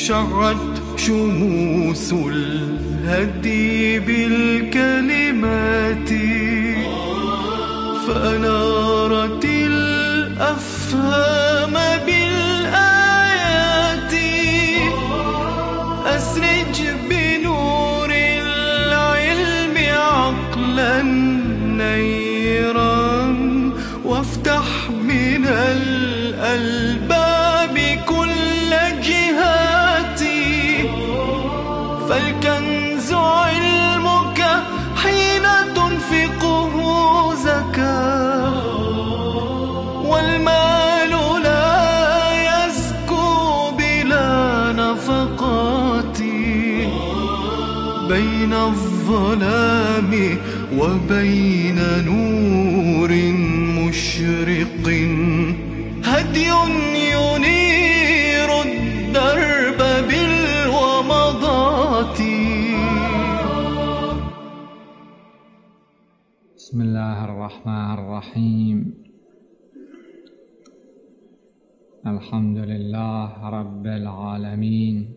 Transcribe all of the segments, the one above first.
شعت شموس الهدي بالكلمات فأنارت الأفهام بالآيات. أسرج بنور العلم عقلا نيرا وافتح من الألباب كل جهاتي. فالكنز علمك حين تنفقه زكاة، والمال لا يزكو بلا نفقات. بين الظلام وبين نور مشرق هدي ينير الدرب بالومضات. بسم الله الرحمن الرحيم. الحمد لله رب العالمين،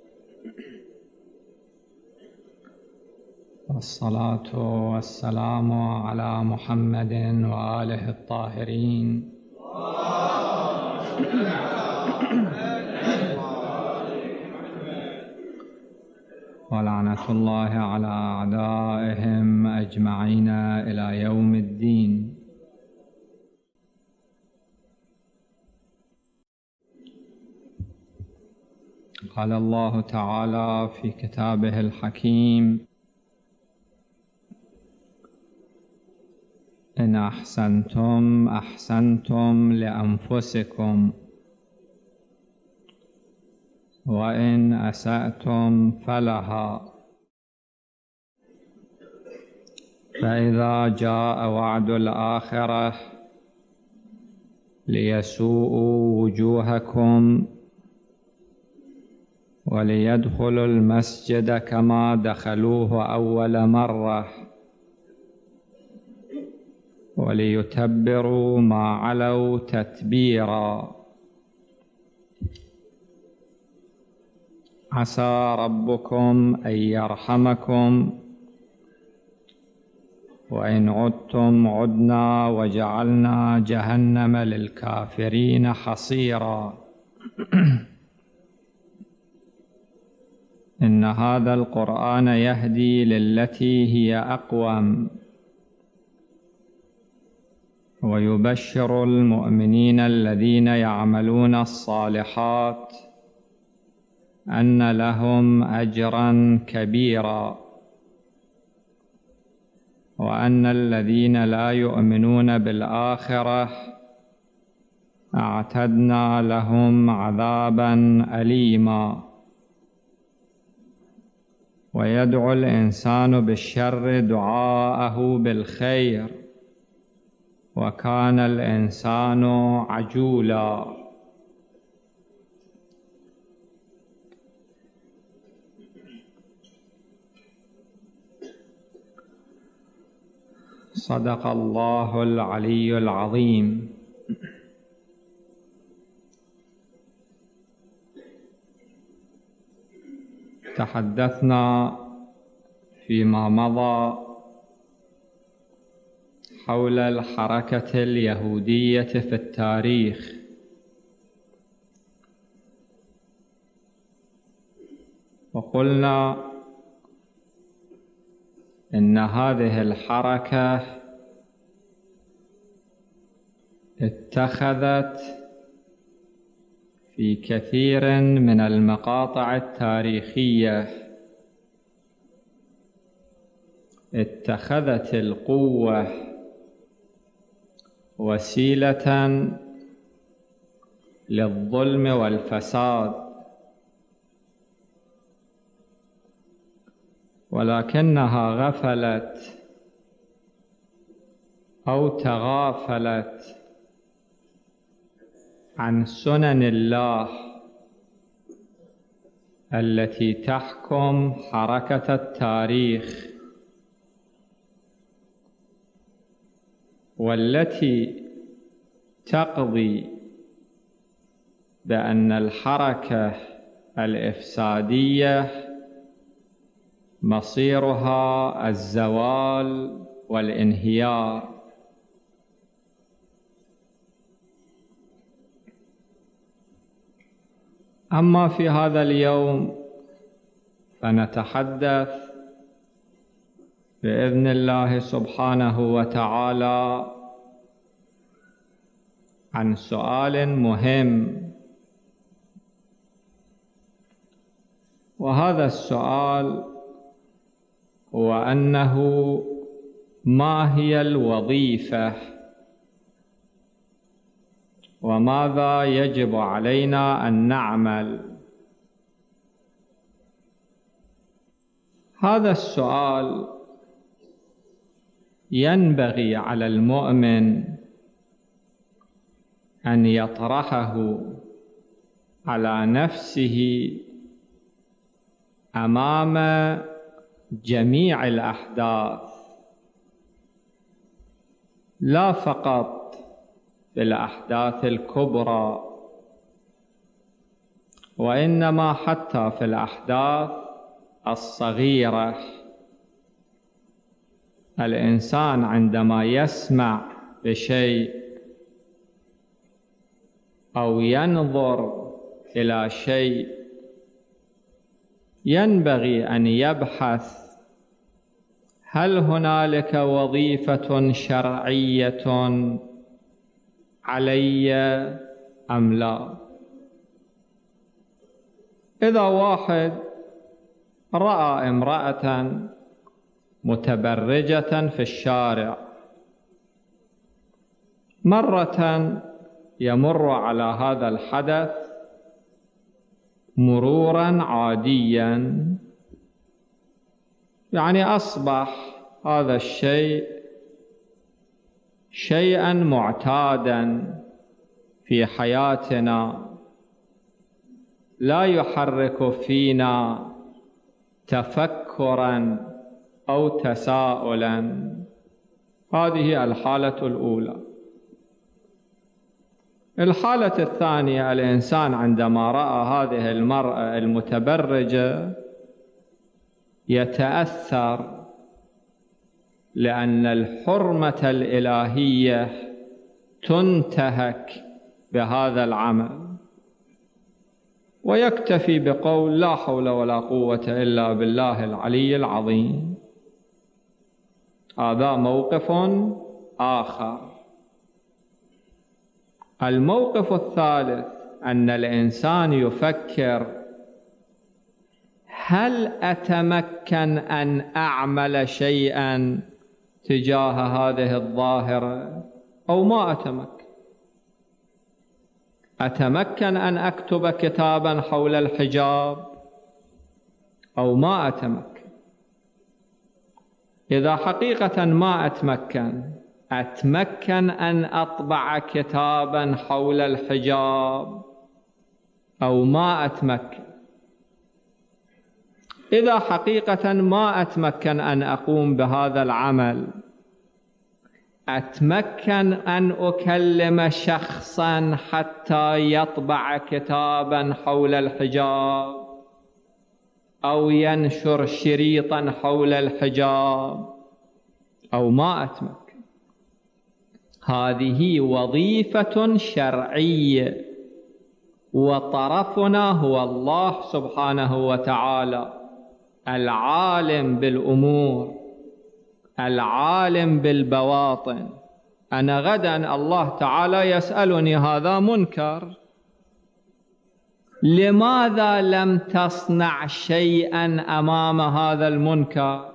والصلاة والسلام على محمد وآله الطاهرين ولعنة الله على أعدائهم أجمعين إلى يوم الدين. قال الله تعالى في كتابه الحكيم: إن أحسنتم أحسنتم لأنفسكم وإن أسأتم فلها. فإذا جاء وعد الآخرة ليسوءوا وجوهكم وليدخلوا المسجد كما دخلوه أول مرة وليتبروا ما علوا تتبيرا. عسى ربكم أن يرحمكم وإن عدتم عدنا وجعلنا جهنم للكافرين حصيرا. إن هذا القرآن يهدي للتي هي أقوم ويبشر المؤمنين الذين يعملون الصالحات أن لهم أجرا كبيرا، وأن الذين لا يؤمنون بالآخرة أعتدنا لهم عذابا أليما. ويدعو الإنسان بالشر دعاءه بالخير وكان الإنسان عجولا. صدق الله العلي العظيم. تحدثنا فيما مضى حول الحركة اليهودية في التاريخ، وقلنا إن هذه الحركة اتخذت في كثير من المقاطع التاريخية اتخذت القوة وسيلة للظلم والفساد، ولكنها غفلت أو تغافلت عن سنن الله التي تحكم حركة التاريخ، والتي تقضي بأن الحركة الإفسادية مصيرها الزوال والانهيار. أما في هذا اليوم فنتحدث بإذن الله سبحانه وتعالى عن سؤال مهم، وهذا السؤال هو أنه ما هي الوظيفة وماذا يجب علينا أن نعمل؟ هذا السؤال ينبغي على المؤمن أن يطرحه على نفسه أمام جميع الأحداث، لا فقط في الأحداث الكبرى، وإنما حتى في الأحداث الصغيرة. الإنسان عندما يسمع بشيء أو ينظر إلى شيء ينبغي أن يبحث هل هنالك وظيفة شرعية علي أم لا؟ إذا واحد رأى امرأة متبرجة في الشارع، مرة يمر على هذا الحدث مرورا عاديا، يعني أصبح هذا الشيء شيئا معتادا في حياتنا، لا يحرك فينا تفكرا أو تساؤلا. هذه الحالة الأولى. الحالة الثانية، الإنسان عندما رأى هذه المرأة المتبرجة يتأثر، لأن الحرمة الإلهية تنتهك بهذا العمل، ويكتفي بقول لا حول ولا قوة إلا بالله العلي العظيم. هذا موقف آخر. الموقف الثالث أن الإنسان يفكر هل أتمكن أن أعمل شيئا تجاه هذه الظاهرة أو ما أتمكن؟ أتمكن أن أكتب كتابا حول الحجاب أو ما أتمكن؟ إذا حقيقة ما أتمكن أن أطبع كتابا حول الحجاب أو ما أتمكن؟ إذا حقيقة ما أتمكن أن أقوم بهذا العمل، أتمكن أن أكلم شخصا حتى يطبع كتابا حول الحجاب أو ينشر شريطا حول الحجاب أو ما أتمكن؟ هذه وظيفة شرعية، وطرفنا هو الله سبحانه وتعالى العالم بالأمور، العالم بالبواطن. أنا غدا الله تعالى يسألني هذا منكر، لماذا لم تصنع شيئا أمام هذا المنكر؟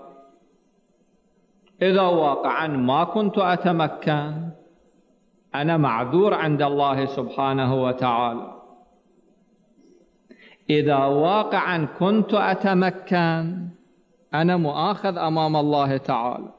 إذا واقعا ما كنت أتمكن، أنا معذور عند الله سبحانه وتعالى. إذا واقعا كنت أتمكن، أنا مؤاخذ أمام الله تعالى.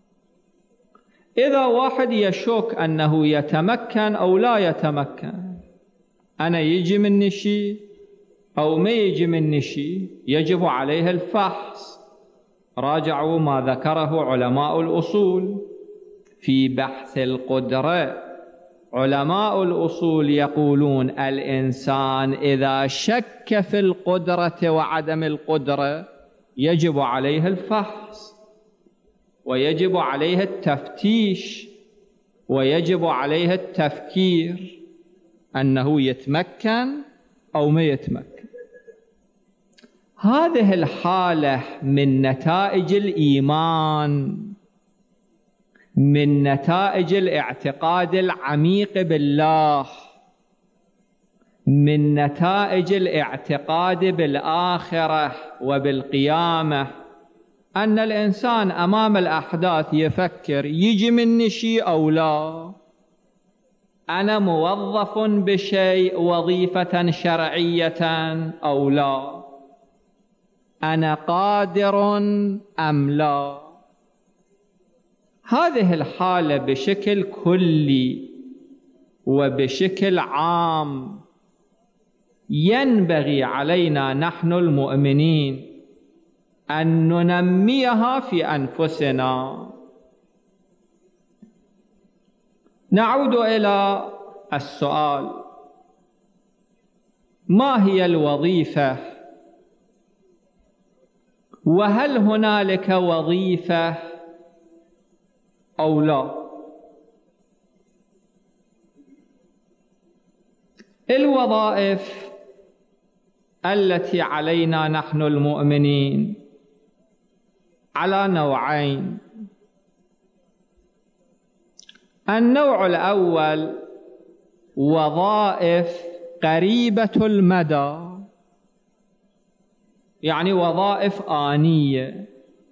إذا واحد يشك أنه يتمكن أو لا يتمكن، أنا يجي مني شيء أو ما يجي مني شيء، يجب عليه الفحص. راجعوا ما ذكره علماء الأصول في بحث القدرة علماء الأصول يقولون الإنسان إذا شك في القدرة وعدم القدرة يجب عليه الفحص، ويجب عليه التفتيش، ويجب عليه التفكير أنه يتمكن أو ما يتمكن. هذه الحالة من نتائج الإيمان، من نتائج الاعتقاد العميق بالله، من نتائج الاعتقاد بالآخرة وبالقيامة، أن الإنسان أمام الأحداث يفكر يجي مني شيء أو لا، أنا موظف بشيء وظيفة شرعية أو لا، أنا قادر أم لا. هذه الحالة بشكل كلي وبشكل عام ينبغي علينا نحن المؤمنين أن ننميها في أنفسنا. نعود إلى السؤال: ما هي الوظيفة؟ وهل هنالك وظيفة أو لا؟ الوظائف التي علينا نحن المؤمنين على نوعين. النوع الأول وظائف قريبة المدى، يعني وظائف آنية،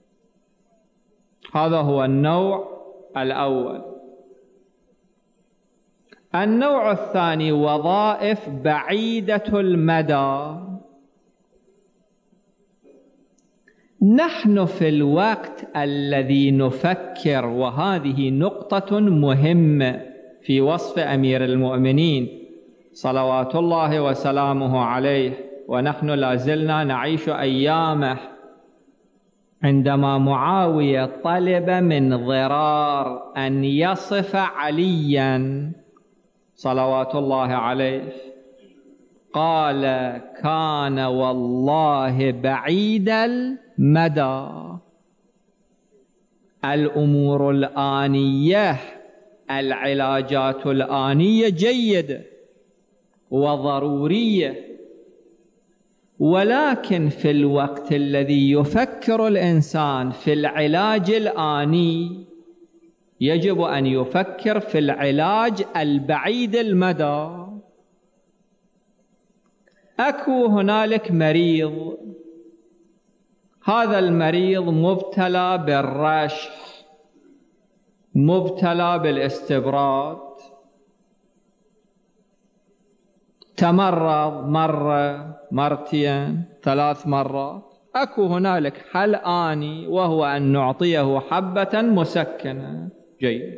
هذا هو النوع الأول. النوع الثاني وظائف بعيدة المدى. نحن في الوقت الذي نفكر، وهذه نقطة مهمة في وصف أمير المؤمنين صلوات الله وسلامه عليه، ونحن لازلنا نعيش أيامه، عندما معاوية طلب من ضرار أن يصف عليا صلوات الله عليه، قال: كان والله بعيد المدى. الأمور الآنية، العلاجات الآنية جيدة وضرورية، ولكن في الوقت الذي يفكر الإنسان في العلاج الآني يجب أن يفكر في العلاج البعيد المدى. أكو هنالك مريض، هذا المريض مبتلى بالرشح، مبتلى بالاستبراد، تمرض مرة، مرتين، 3 مرات. أكو هنالك حل آني، وهو أن نعطيه حبة مسكنة. جيد.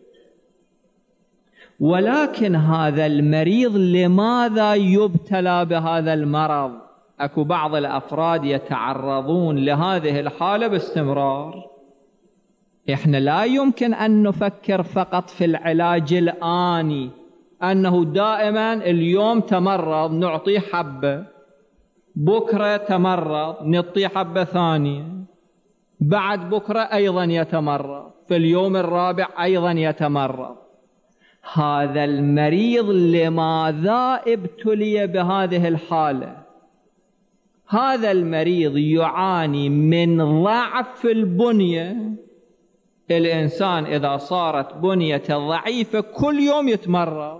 ولكن هذا المريض لماذا يبتلى بهذا المرض؟ أكو بعض الأفراد يتعرضون لهذه الحالة باستمرار. إحنا لا يمكن أن نفكر فقط في العلاج الآني، أنه دائما اليوم تمرض نعطيه حبة، بكرة تمرض نعطيه حبة ثانية، بعد بكرة أيضا يتمرض، في اليوم الرابع أيضا يتمرض. هذا المريض لماذا ابتلي بهذه الحالة؟ هذا المريض يعاني من ضعف في البنية. الإنسان إذا صارت بنيته ضعيفة كل يوم يتمرض.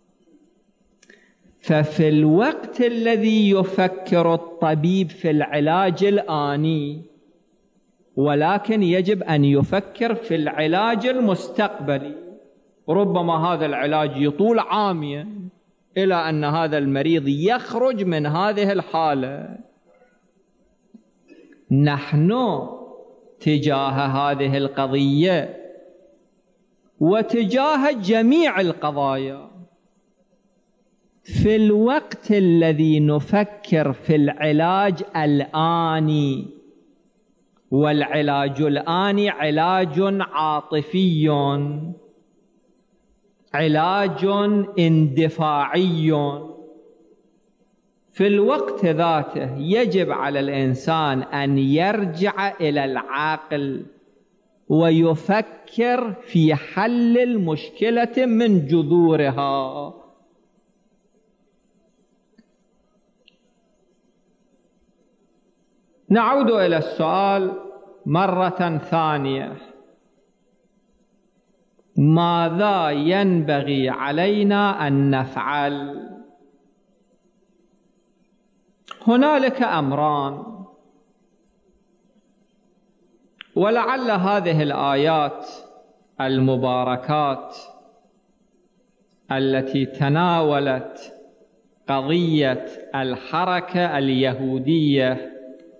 ففي الوقت الذي يفكر الطبيب في العلاج الآني، ولكن يجب أن يفكر في العلاج المستقبلي. ربما هذا العلاج يطول عاميا إلى أن هذا المريض يخرج من هذه الحالة. نحن تجاه هذه القضية وتجاه جميع القضايا، في الوقت الذي نفكر في العلاج الآني، والعلاج الآني علاج عاطفي، علاج اندفاعي. في الوقت ذاته يجب على الإنسان أن يرجع إلى العقل ويفكر في حل المشكلة من جذورها. نعود إلى السؤال مرة ثانية: ماذا ينبغي علينا أن نفعل؟ هنالك أمران، ولعل هذه الآيات المباركات التي تناولت قضية الحركة اليهودية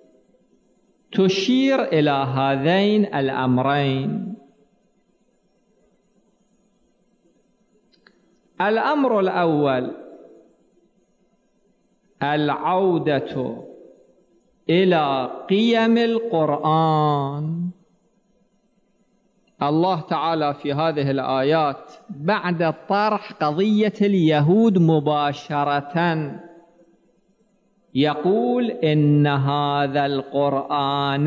تشير إلى هذين الأمرين. الأمر الأول العودة إلى قيم القرآن. الله تعالى في هذه الآيات بعد طرح قضية اليهود مباشرة يقول: إن هذا القرآن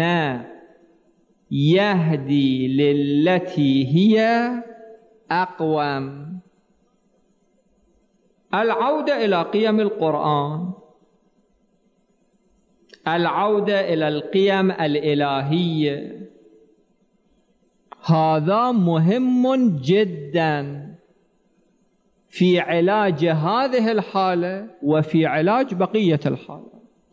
يهدي للتي هي أقوم. العودة إلى قيم القرآن، العودة إلى القيم الإلهية، هذا مهم جدا في علاج هذه الحالة وفي علاج بقية الحالات.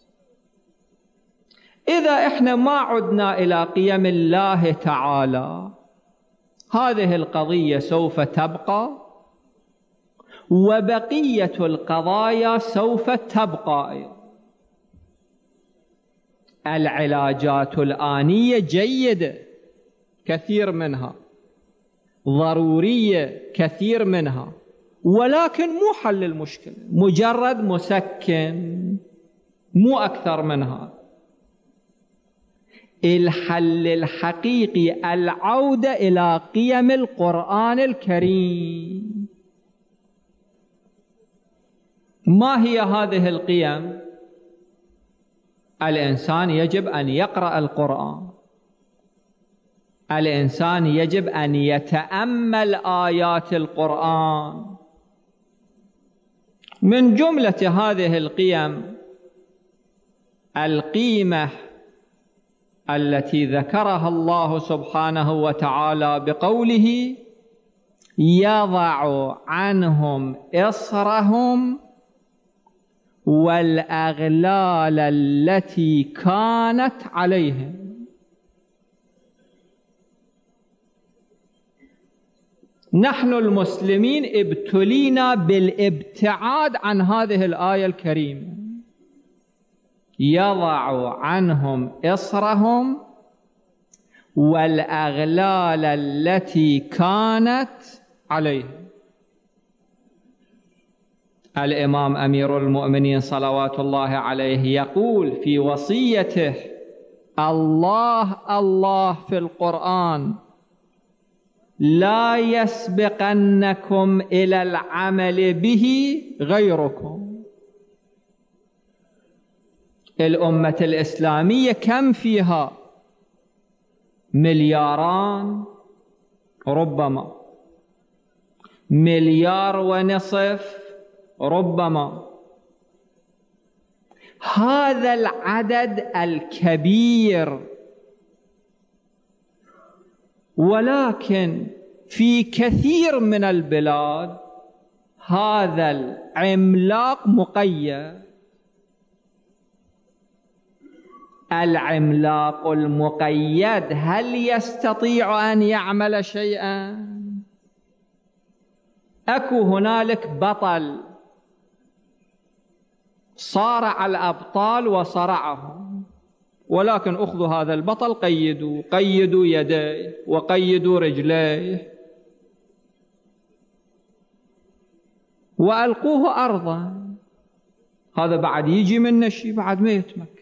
إذا إحنا ما عدنا إلى قيم الله تعالى هذه القضية سوف تبقى، وبقية القضايا سوف تبقى. العلاجات الآنية جيدة كثير منها، ضرورية كثير منها، ولكن مو حل المشكلة، مجرد مسكن، مو أكثر منها. الحل الحقيقي العودة إلى قيم القرآن الكريم. ما هي هذه القيم؟ الإنسان يجب أن يقرأ القرآن، الإنسان يجب أن يتأمل آيات القرآن. من جملة هذه القيم القيمة التي ذكرها الله سبحانه وتعالى بقوله: يضع عنهم إصرهم والأغلال التي كانت عليهم. نحن المسلمين ابتلينا بالابتعاد عن هذه الآية الكريمة: يضع عنهم إصرهم والأغلال التي كانت عليهم. الإمام أمير المؤمنين صلوات الله عليه يقول في وصيته: الله الله في القرآن: لا يسبقنكم إلى العمل به غيركم. الأمة الإسلامية كم فيها؟ ملياران، ربما 1.5 مليار ربما. هذا العدد الكبير، ولكن في كثير من البلاد هذا العملاق مقيد. العملاق المقيد هل يستطيع أن يعمل شيئا؟ أكو هنالك بطل صارع الأبطال وصرعهم، ولكن أخذوا هذا البطل قيدوا يديه وقيدوا رجليه وألقوه أرضا. هذا بعد يجي منه شيء؟ بعد ما يتمكن.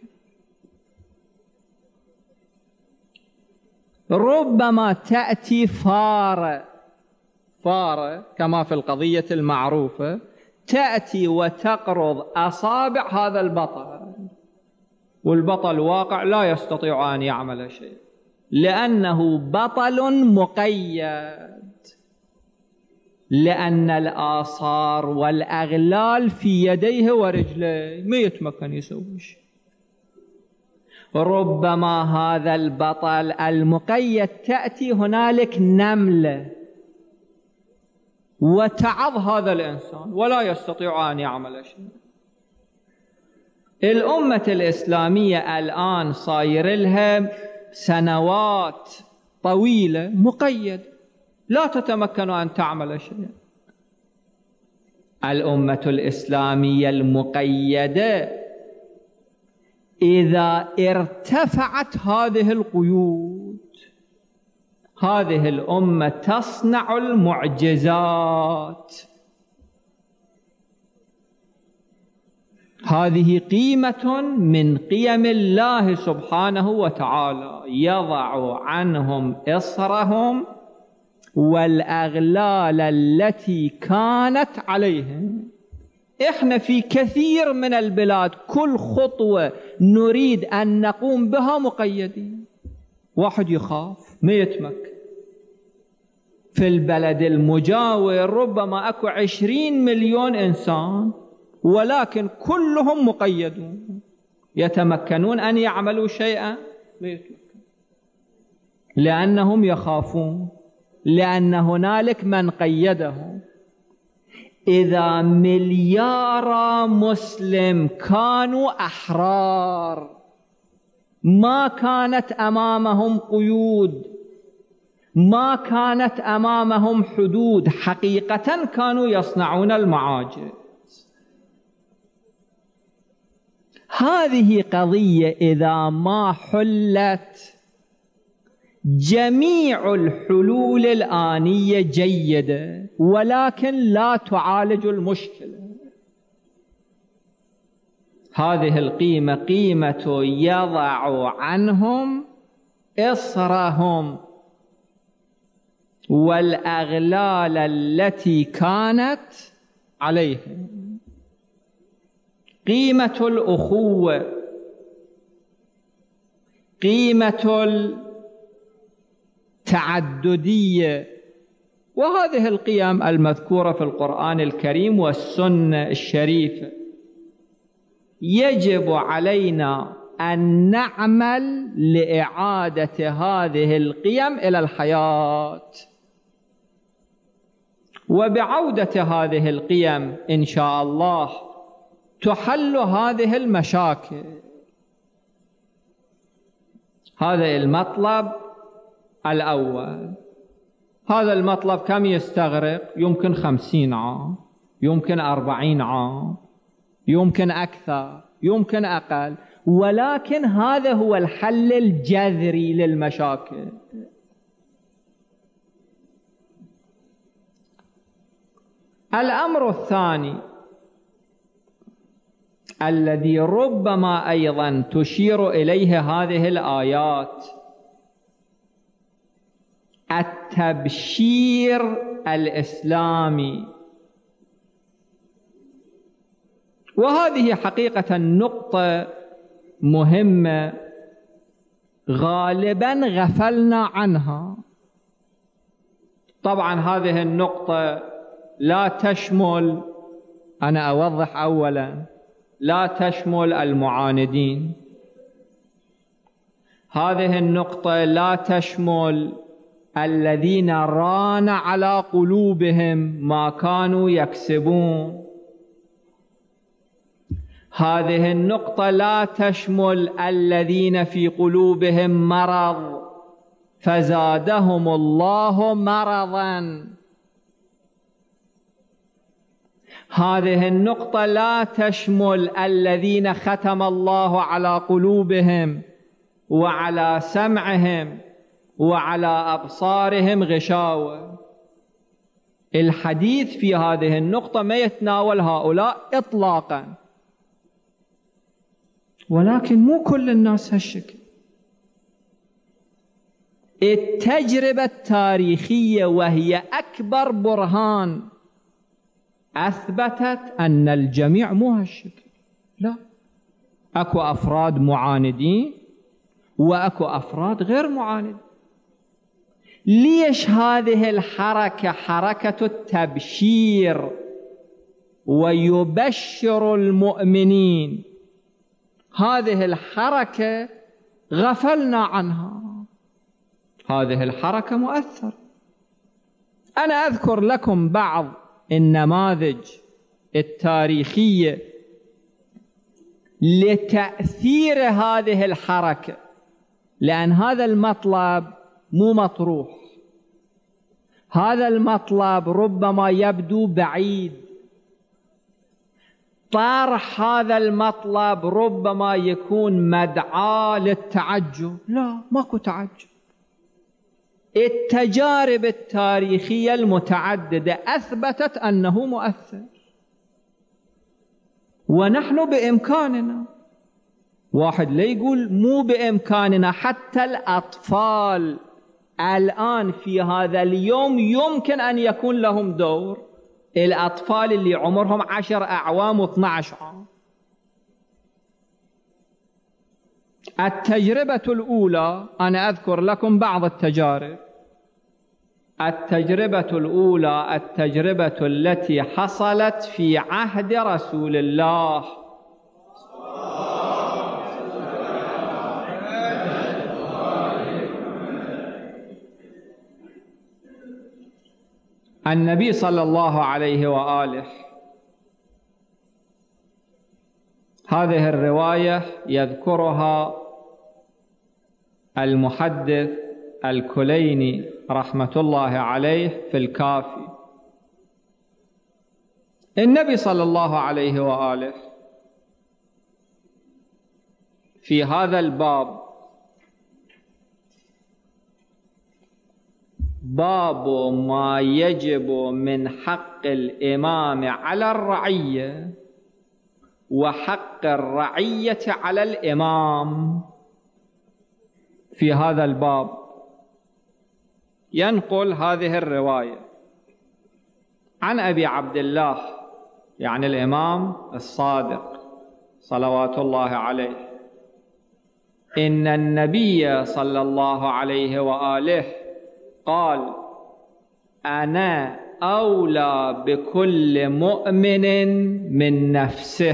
ربما تأتي فار فارة كما في القضية المعروفة تأتي وتقرض أصابع هذا البطل، والبطل واقع لا يستطيع أن يعمل شيء لأنه بطل مقيد، لأن الآثار والأغلال في يديه ورجليه، ما يتمكن يسوي شيء. ربما هذا البطل المقيد تأتي هنالك نملة وتعض هذا الإنسان ولا يستطيع أن يعمل شيء. الأمة الإسلامية الآن صاير لها سنوات طويلة مقيد، لا تتمكن أن تعمل شيء. الأمة الإسلامية المقيدة إذا ارتفعت هذه القيود، هذه الأمة تصنع المعجزات. هذه قيمة من قيم الله سبحانه وتعالى، يضع عنهم إصرهم والأغلال التي كانت عليهم. إحنا في كثير من البلاد كل خطوة نريد أن نقوم بها مقيدين، واحد يخاف ما يتمكن. في البلد المجاور ربما أكو 20 مليون إنسان ولكن كلهم مقيدون، يتمكنون أن يعملوا شيئا لا يتمكن، لأنهم يخافون، لأن هنالك من قيدهم. إذا مليار مسلم كانوا أحرار ما كانت أمامهم قيود، ما كانت أمامهم حدود، حقيقة كانوا يصنعون المعاجز. هذه قضية إذا ما حلت، جميع الحلول الآنية جيدة ولكن لا تعالج المشكلة. هذه القيمة قيمة يضع عنهم إصرهم والأغلال التي كانت عليهم. قيمة الأخوة، قيمة التعددية، وهذه القيم المذكورة في القرآن الكريم والسنة الشريفة. يجب علينا أن نعمل لإعادة هذه القيم إلى الحياة، وبعودة هذه القيم إن شاء الله تحل هذه المشاكل. هذا المطلب الأول. هذا المطلب كم يستغرق؟ يمكن 50 عام، يمكن 40 عام، يمكن أكثر، يمكن أقل، ولكن هذا هو الحل الجذري للمشاكل. الأمر الثاني الذي ربما أيضا تشير إليه هذه الآيات، التبشير الإسلامي. وهذه حقيقة نقطة مهمة غالبا غفلنا عنها. طبعا هذه النقطة لا تشمل، أنا أوضح أولا، لا تشمل المعاندين. هذه النقطة لا تشمل الذين ران على قلوبهم ما كانوا يكسبون. هذه النقطة لا تشمل الذين في قلوبهم مرض فزادهم الله مرضا. هذه النقطة لا تشمل الذين ختم الله على قلوبهم وعلى سمعهم وعلى أبصارهم غشاوة. الحديث في هذه النقطة ما يتناول هؤلاء إطلاقا، ولكن مو كل الناس هالشكل. التجربة التاريخية وهي أكبر برهان أثبتت أن الجميع مو هالشكل. لا، أكو أفراد معاندين وأكو أفراد غير معاندين. ليش هذه الحركة حركة التبشير ويبشر المؤمنين؟ هذه الحركة غفلنا عنها. هذه الحركة مؤثرة. أنا أذكر لكم بعض النماذج التاريخية لتأثير هذه الحركة، لأن هذا المطلب مو مطروح. هذا المطلب ربما يبدو بعيد. طرح هذا المطلب ربما يكون مدعاة للتعجب. لا، ماكو تعجب. التجارب التاريخية المتعددة أثبتت أنه مؤثر، ونحن بإمكاننا. واحد لا يقول مو بإمكاننا. حتى الأطفال الآن في هذا اليوم يمكن أن يكون لهم دور. الأطفال اللي عمرهم 10 أعوام و12 عام. التجربة الأولى، أنا أذكر لكم بعض التجارب. التجربة الأولى التجربة التي حصلت في عهد رسول الله. النبي صلى الله عليه وآله، هذه الرواية يذكرها المحدث الكليني رحمة الله عليه في الكافي. النبي صلى الله عليه وآله في هذا الباب، باب ما يجب من حق الإمام على الرعية وحق الرعية على الإمام، في هذا الباب ينقل هذه الرواية عن أبي عبد الله، يعني الإمام الصادق صلوات الله عليه، إن النبي صلى الله عليه وآله قال: أنا أولى بكل مؤمن من نفسه،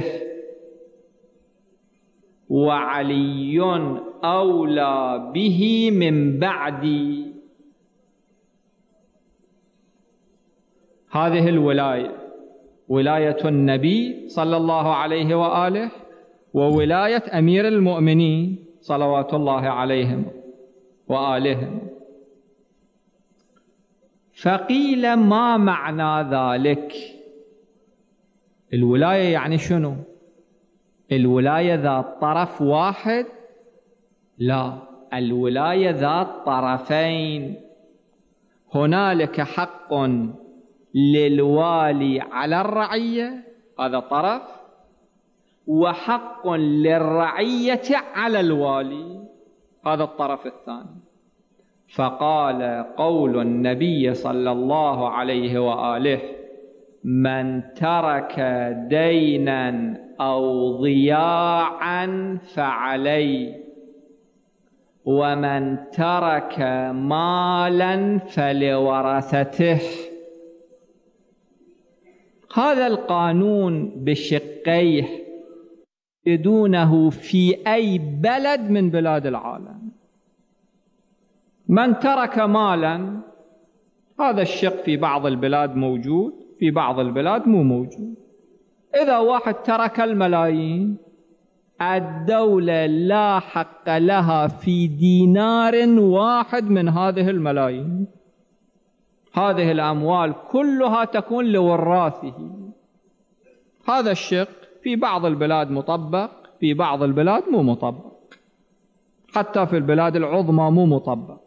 وعلي أولى به من بعدي. هذه الولاية ولاية النبي صلى الله عليه وآله وولاية أمير المؤمنين صلوات الله عليهم وآلهم. فقيل: ما معنى ذلك؟ الولاية يعني شنو؟ الولاية ذات طرف واحد؟ لا، الولاية ذات طرفين. هنالك حق للوالي على الرعية، هذا طرف، وحق للرعية على الوالي، هذا الطرف الثاني. فقال قول النبي صلى الله عليه وآله: من ترك دينا أو ضياعا فعلي، ومن ترك مالا فلورثته. هذا القانون بشقيه يجدونه في أي بلد من بلاد العالم. من ترك مالا، هذا الشق في بعض البلاد موجود، في بعض البلاد مو موجود. إذا واحد ترك الملايين، الدولة لا حق لها في دينار واحد من هذه الملايين. هذه الأموال كلها تكون لوراثه. هذا الشق في بعض البلاد مطبق، في بعض البلاد مو مطبق، حتى في البلاد العظمى مو مطبق.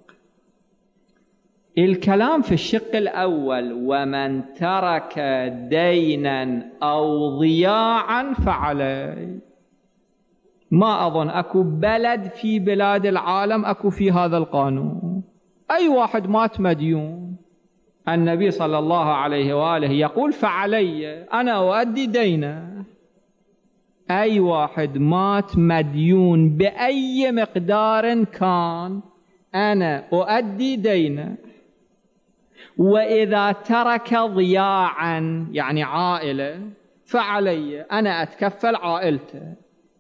الكلام في الشق الأول: ومن ترك دينا أو ضياعا فعليه. ما أظن أكو بلد في بلاد العالم أكو في هذا القانون. أي واحد مات مديون النبي صلى الله عليه وآله يقول فعلي أنا أؤدي دينه. أي واحد مات مديون بأي مقدار كان أنا أؤدي دينه. وإذا ترك ضياعا يعني عائلة فعلي أنا أتكفل عائلته.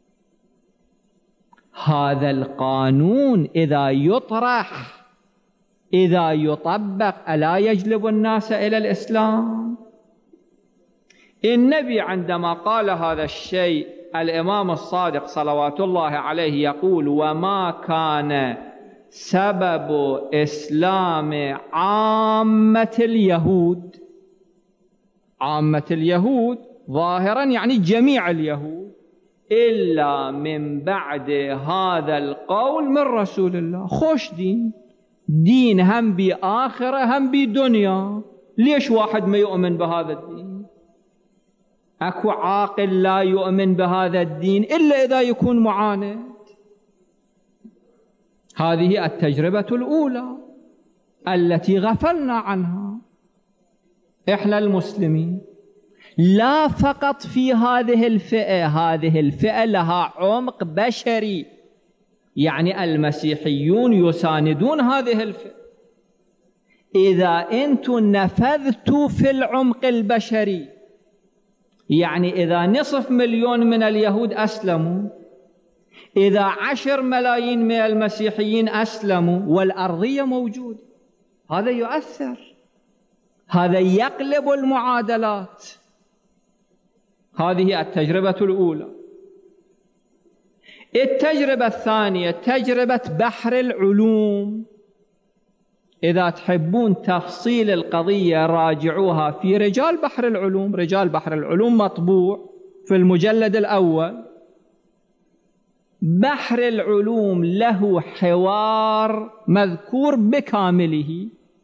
هذا القانون إذا يطرح إذا يطبق ألا يجلب الناس إلى الإسلام؟ النبي عندما قال هذا الشيء الإمام الصادق صلوات الله عليه يقول وما كان سبب إسلام عامة اليهود، عامة اليهود ظاهرا يعني جميع اليهود، إلا من بعد هذا القول من رسول الله. خوش دين هم بآخرة هم بدنيا. ليش واحد ما يؤمن بهذا الدين؟ أكو عاقل لا يؤمن بهذا الدين إلا إذا يكون معاند. هذه التجربة الأولى التي غفلنا عنها إحنا المسلمين. لا فقط في هذه الفئة، هذه الفئة لها عمق بشري، يعني المسيحيون يساندون هذه الفئة. إذا أنتم نفذتوا في العمق البشري، يعني إذا 500,000 من اليهود أسلموا، إذا 10 ملايين من المسيحيين أسلموا والأرضية موجودة، هذا يؤثر، هذا يقلب المعادلات. هذه التجربة الأولى. التجربة الثانية تجربة بحر العلوم. إذا تحبون تفصيل القضية راجعوها في رجال بحر العلوم. رجال بحر العلوم مطبوع في المجلد الأول. بحر العلوم له حوار مذكور بكامله،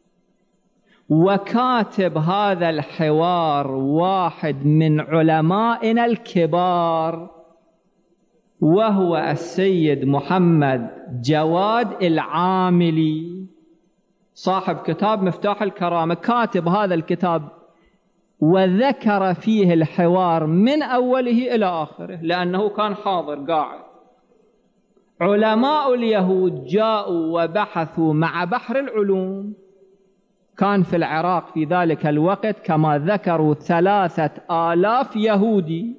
وكاتب هذا الحوار واحد من علمائنا الكبار، وهو السيد محمد جواد العاملي صاحب كتاب مفتاح الكرامة. كاتب هذا الكتاب وذكر فيه الحوار من أوله إلى آخره لأنه كان حاضر قاعد. علماء اليهود جاءوا وبحثوا مع بحر العلوم. كان في العراق في ذلك الوقت كما ذكروا 3,000 يهودي.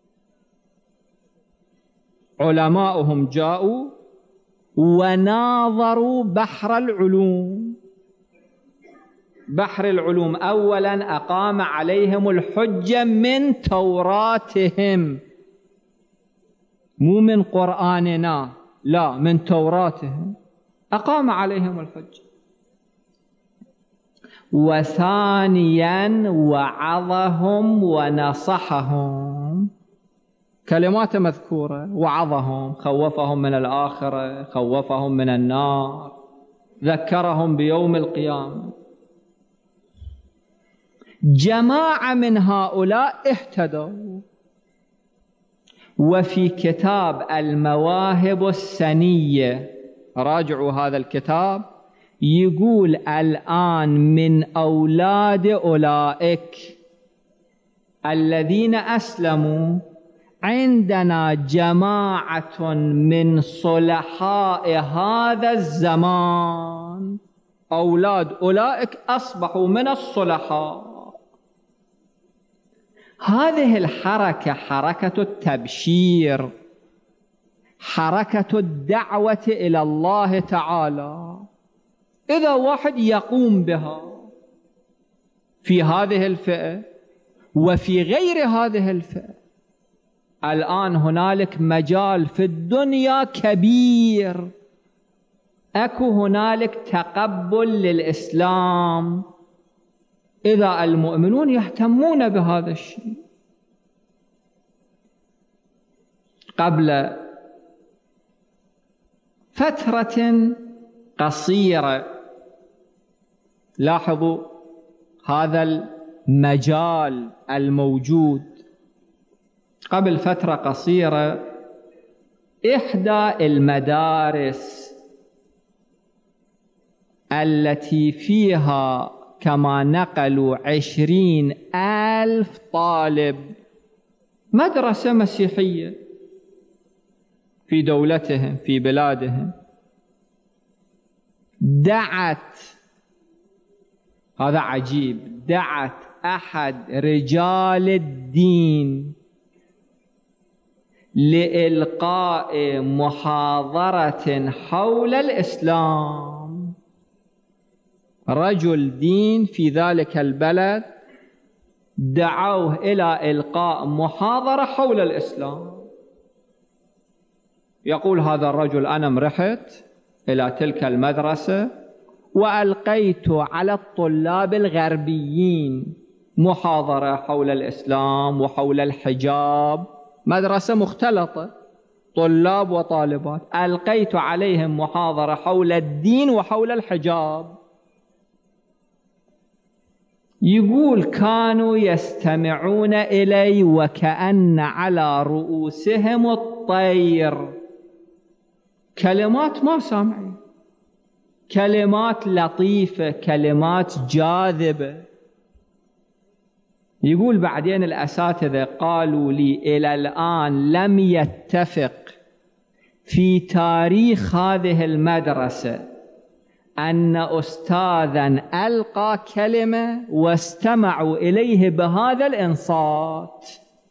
علماؤهم جاءوا وناظروا بحر العلوم. بحر العلوم أولا أقام عليهم الحجة من توراتهم، مو من قرآننا، لا، من توراتهم أقام عليهم الحجة. وثانيا وعظهم ونصحهم، كلمات مذكورة، وعظهم، خوفهم من الآخرة، خوفهم من النار، ذكرهم بيوم القيامة. جماعة من هؤلاء اهتدوا. وفي كتاب المواهب السنية، راجعوا هذا الكتاب، يقول الآن من أولاد أولئك الذين أسلموا عندنا جماعة من صلحاء هذا الزمان. أولاد أولئك أصبحوا من الصلحاء. هذه الحركة حركة التبشير، حركة الدعوة إلى الله تعالى. إذا واحد يقوم بها في هذه الفئة وفي غير هذه الفئة، الآن هنالك مجال في الدنيا كبير، أكو هنالك تقبل للإسلام إذا المؤمنون يهتمون بهذا الشيء. قبل فترة قصيرة، لاحظوا هذا المجال الموجود، قبل فترة قصيرة إحدى المدارس التي فيها كما نقلوا 20,000 طالب، مدرسة مسيحية في دولتهم في بلادهم، دعت، هذا عجيب، دعت أحد رجال الدين لإلقاء محاضرة حول الإسلام. رجل دين في ذلك البلد دعوه إلى إلقاء محاضرة حول الإسلام. يقول هذا الرجل: أنا رحت إلى تلك المدرسة وألقيت على الطلاب الغربيين محاضرة حول الإسلام وحول الحجاب، مدرسة مختلطة طلاب وطالبات، ألقيت عليهم محاضرة حول الدين وحول الحجاب. يقول كانوا يستمعون إلي وكأن على رؤوسهم الطير، كلمات ما سامعين، كلمات لطيفة، كلمات جاذبة. يقول بعدين الأساتذة قالوا لي: إلى الآن لم يتفق في تاريخ هذه المدرسة أن أستاذا ألقى كلمة واستمعوا إليه بهذا الإنصات.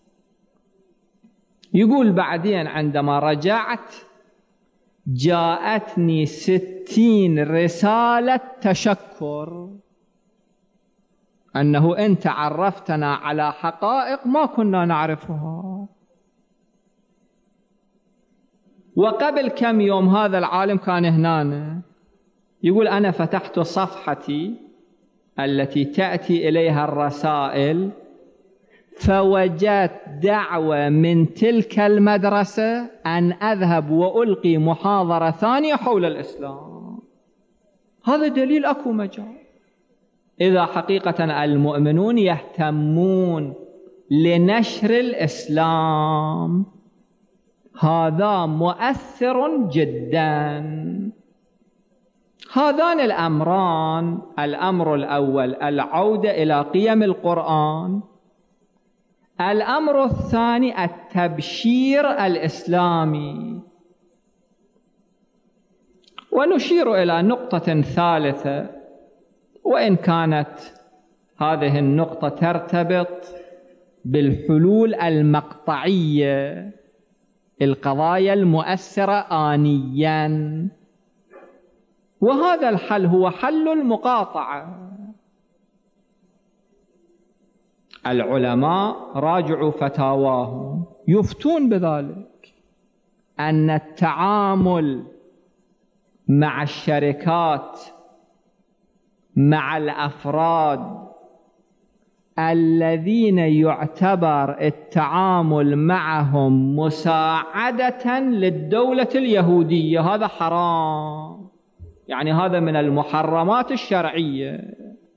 يقول بعدين عندما رجعت جاءتني 60 رسالة تشكر، أنه أنت عرفتنا على حقائق ما كنا نعرفها. وقبل كم يوم هذا العالم كان هنا، يقول: أنا فتحت صفحتي التي تأتي إليها الرسائل فوجدت دعوة من تلك المدرسة أن أذهب وألقي محاضرة ثانية حول الإسلام. هذا دليل أكو مجال. إذا حقيقة المؤمنون يهتمون لنشر الإسلام، هذا مؤثر جدا. هذان الأمران: الأمر الأول العودة إلى قيم القرآن، الأمر الثاني التبشير الإسلامي. ونشير إلى نقطة ثالثة، وإن كانت هذه النقطة ترتبط بالحلول المقطعية، القضايا المؤثرة آنيا، وهذا الحل هو حل المقاطعة. العلماء راجعوا فتاواهم يفتون بذلك، أن التعامل مع الشركات، مع الأفراد الذين يعتبر التعامل معهم مساعدة للدولة اليهودية، هذا حرام، يعني هذا من المحرمات الشرعية.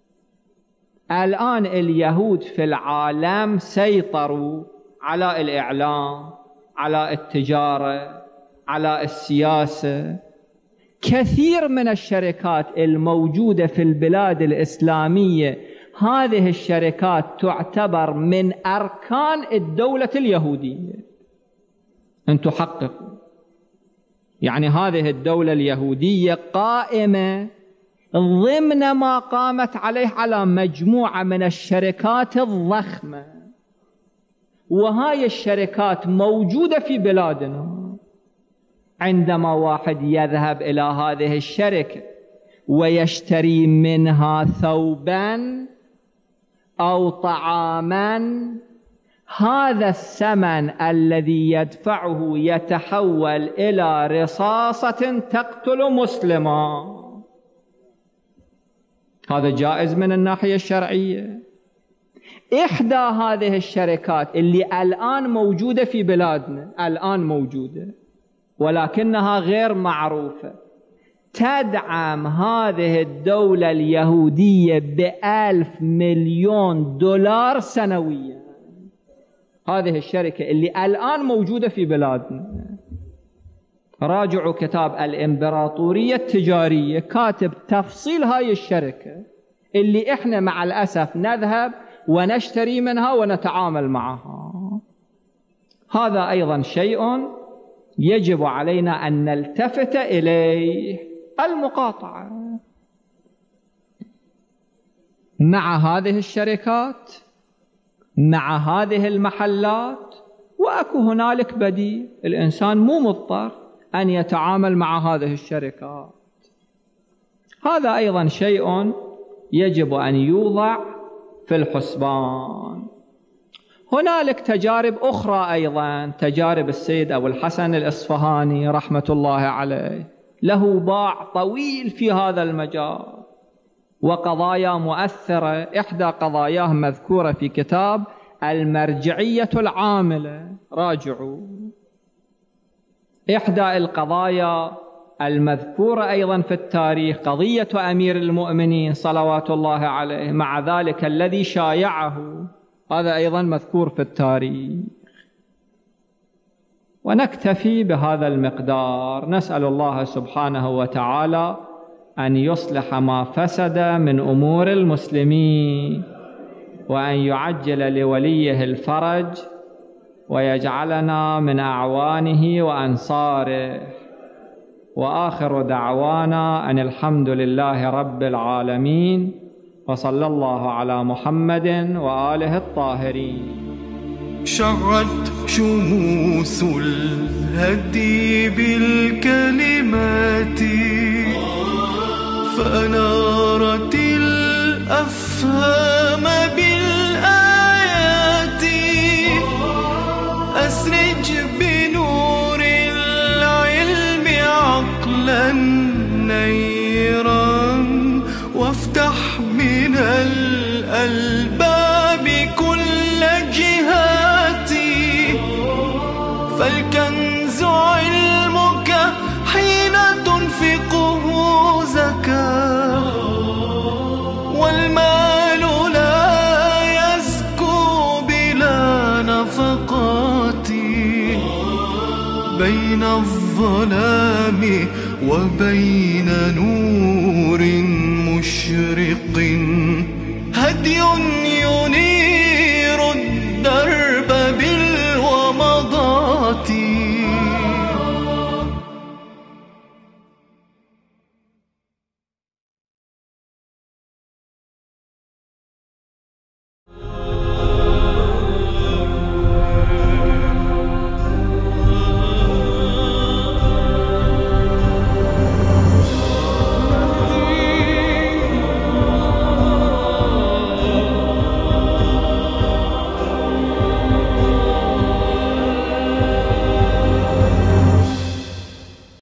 الآن اليهود في العالم سيطروا على الإعلام، على التجارة، على السياسة. كثير من الشركات الموجودة في البلاد الإسلامية، هذه الشركات تعتبر من أركان الدولة اليهودية. أن تحققوا، يعني هذه الدولة اليهودية قائمة ضمن ما قامت عليه على مجموعة من الشركات الضخمة، وهاي الشركات موجودة في بلادنا. عندما واحد يذهب إلى هذه الشركة ويشتري منها ثوبا أو طعاما، هذا الثمن الذي يدفعه يتحول إلى رصاصة تقتل مسلما. هذا جائز من الناحية الشرعية. إحدى هذه الشركات اللي الآن موجودة في بلادنا، الآن موجودة ولكنها غير معروفة، تدعم هذه الدولة اليهودية ب1,000 مليون دولار سنويا. هذه الشركة اللي الآن موجودة في بلادنا، راجعوا كتاب الإمبراطورية التجارية، كاتب تفصيل هاي الشركة اللي إحنا مع الأسف نذهب ونشتري منها ونتعامل معها. هذا أيضا شيء يجب علينا أن نلتفت إليه، المقاطعة مع هذه الشركات، مع هذه المحلات، وأكو هنالك بديل. الإنسان مو مضطر أن يتعامل مع هذه الشركات. هذا أيضا شيء يجب أن يوضع في الحسبان. هنالك تجارب أخرى أيضا، تجارب السيد أبو الحسن الإصفهاني رحمة الله عليه، له باع طويل في هذا المجال وقضايا مؤثرة. إحدى قضاياه مذكورة في كتاب المرجعية العاملة، راجعوا. إحدى القضايا المذكورة أيضا في التاريخ قضية أمير المؤمنين صلوات الله عليه مع ذلك الذي شايعه، هذا أيضا مذكور في التاريخ. ونكتفي بهذا المقدار. نسأل الله سبحانه وتعالى أن يصلح ما فسد من أمور المسلمين، وأن يعجل لوليه الفرج، ويجعلنا من أعوانه وأنصاره. وآخر دعوانا أن الحمد لله رب العالمين، وصلى الله على محمد وآله الطاهرين. شعت شموس الهدي بالكلمات، فأنارت الأفهام بالآيات. أسرج بنور العلم عقلا نيرا، وافتح من الألباب كل جهاتي. فالكنز علمك حين تنفقه زكاة، والمال لا يزكو بلا نفقات. بين الظلام وبين نور مشرق هدي ينير